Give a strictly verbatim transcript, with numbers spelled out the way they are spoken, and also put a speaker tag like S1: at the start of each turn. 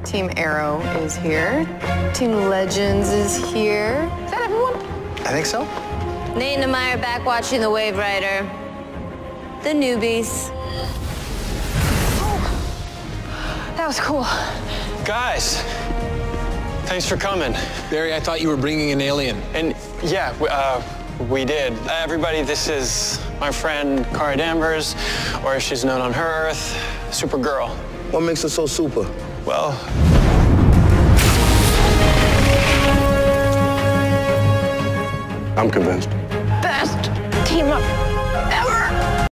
S1: Team Arrow is here. Team Legends is here. Is that everyone?
S2: I think so.
S3: Nate and I are back watching the Wave Rider. The newbies.
S1: Oh, that was cool.
S4: Guys, thanks for coming.
S5: Barry, I thought you were bringing an alien.
S4: And yeah, we, uh, we did. Uh, everybody, this is my friend Cara Danvers, or as she's known on her Earth, Supergirl.
S2: What makes her so super?
S4: Well,
S2: I'm convinced.
S1: Best team up ever.